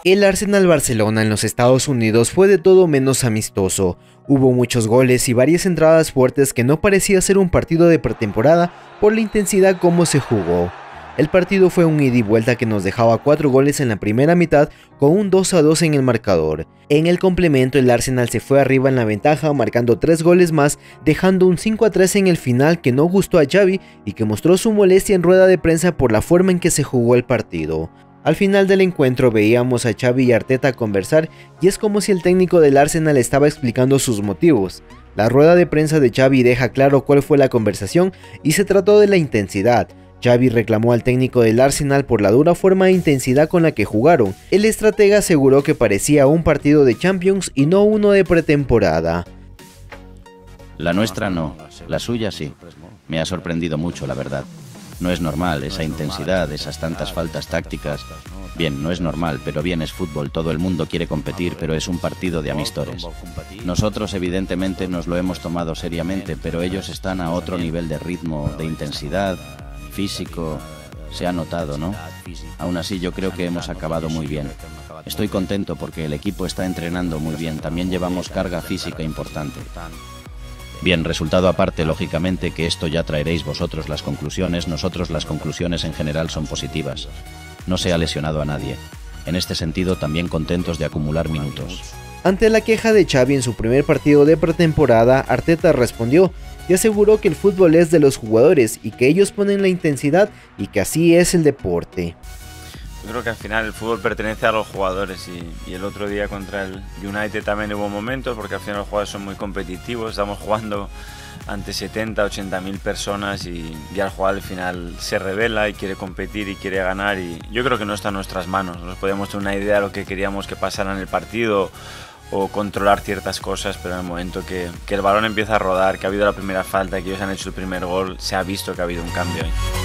El Arsenal-Barcelona en los Estados Unidos fue de todo menos amistoso. Hubo muchos goles y varias entradas fuertes que no parecía ser un partido de pretemporada por la intensidad como se jugó. El partido fue un ida y vuelta que nos dejaba 4 goles en la primera mitad con un 2-2 en el marcador. En el complemento el Arsenal se fue arriba en la ventaja marcando 3 goles más, dejando un 5-3 en el final que no gustó a Xavi y que mostró su molestia en rueda de prensa por la forma en que se jugó el partido. Al final del encuentro veíamos a Xavi y Arteta conversar y es como si el técnico del Arsenal estaba explicando sus motivos. La rueda de prensa de Xavi deja claro cuál fue la conversación y se trató de la intensidad. Xavi reclamó al técnico del Arsenal por la dura forma e intensidad con la que jugaron. El estratega aseguró que parecía un partido de Champions y no uno de pretemporada. La nuestra no, la suya sí. Me ha sorprendido mucho, la verdad. No es normal esa intensidad, esas tantas faltas tácticas. Bien, no es normal, pero bien es fútbol, todo el mundo quiere competir, pero es un partido de amistores. Nosotros evidentemente nos lo hemos tomado seriamente, pero ellos están a otro nivel de ritmo, de intensidad, físico. Se ha notado, ¿no? Aún así yo creo que hemos acabado muy bien. Estoy contento porque el equipo está entrenando muy bien, también llevamos carga física importante. Bien, resultado aparte, lógicamente que esto ya traeréis vosotros las conclusiones, nosotros las conclusiones en general son positivas. No se ha lesionado a nadie. En este sentido también contentos de acumular minutos. Ante la queja de Xavi en su primer partido de pretemporada, Arteta respondió y aseguró que el fútbol es de los jugadores y que ellos ponen la intensidad y que así es el deporte. Yo creo que al final el fútbol pertenece a los jugadores y el otro día contra el United también hubo momentos porque al final los jugadores son muy competitivos, estamos jugando ante 70, 80 mil personas y al jugador al final se revela y quiere competir y quiere ganar y yo creo que no está en nuestras manos, nos podíamos tener una idea de lo que queríamos que pasara en el partido o controlar ciertas cosas, pero en el momento que el balón empieza a rodar, que ha habido la primera falta, que ellos han hecho el primer gol, se ha visto que ha habido un cambio ahí.